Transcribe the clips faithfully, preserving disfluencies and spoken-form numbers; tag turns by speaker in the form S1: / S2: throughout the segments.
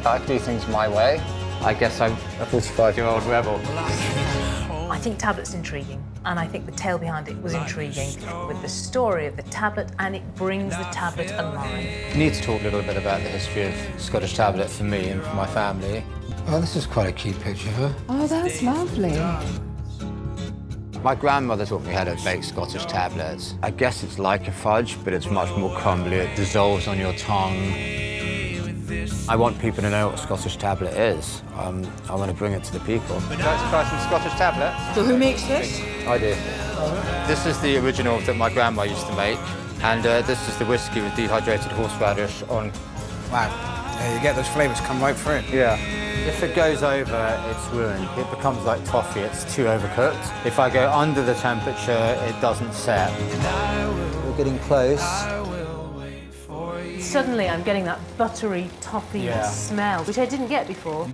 S1: I do things my way. I guess I'm a forty-five-year-old rebel.
S2: I think tablet's intriguing, and I think the tale behind it was intriguing, with the story of the tablet, and it brings the tablet alive.
S1: I need to talk a little bit about the history of Scottish tablet for me and for my family. Oh, this is quite a cute picture of her.
S3: Oh, that's lovely.
S1: My grandmother taught me how to bake Scottish tablets. I guess it's like a fudge, but it's much more crumbly. It dissolves on your tongue. I want people to know what Scottish tablet is. Um, I want to bring it to the people. Would you like to try some Scottish tablets?
S3: So who makes this?
S1: I do. This is the original that my grandma used to make, and uh, this is the whiskey with dehydrated horseradish on.
S4: Wow. Yeah, you get those flavours come right through.
S1: Yeah. If it goes over, it's ruined. It becomes like toffee, it's too overcooked. If I go under the temperature, it doesn't set. We're getting close.
S2: Suddenly I'm getting that buttery, toffee
S1: Yeah.
S2: smell, which I didn't get before.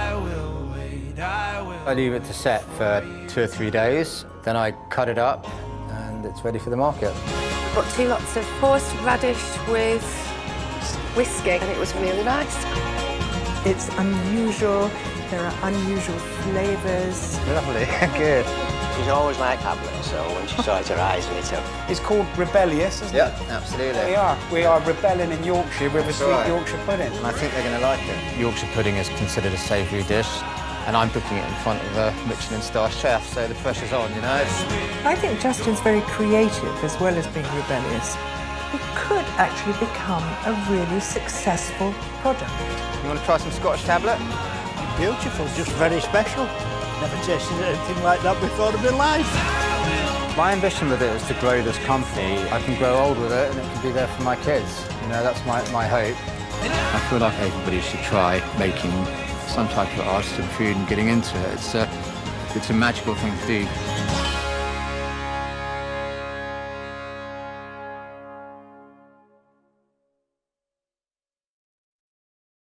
S1: I leave it to set for two or three days, then I cut it up, and it's ready for the market.
S5: Got two lots of horseradish with whiskey, and it was really nice.
S6: It's unusual, there are unusual flavours.
S1: Lovely, good.
S7: She's always liked tablets, so when she saw it, her eyes lit up.
S4: It's called rebellious, isn't
S1: Yep,
S4: it?
S1: absolutely.
S4: We are. We are rebelling in Yorkshire with a sweet
S1: right.
S4: Yorkshire pudding.
S1: And I think they're going to like it. Yorkshire pudding is considered a savoury dish, and I'm cooking it in front of a Michelin-star chef, so the pressure's on, you know?
S6: I think Justin's very creative as well as being rebellious. It could actually become a really successful product.
S1: You want to try some Scottish tablet?
S7: Beautiful, just very special. Never tasted anything like that before in my life.
S1: My ambition with it is to grow this company. I can grow old with it and it can be there for my kids. You know, that's my, my hope. I feel like everybody should try making some type of artisan food and getting into it. It's a, it's a magical thing to do.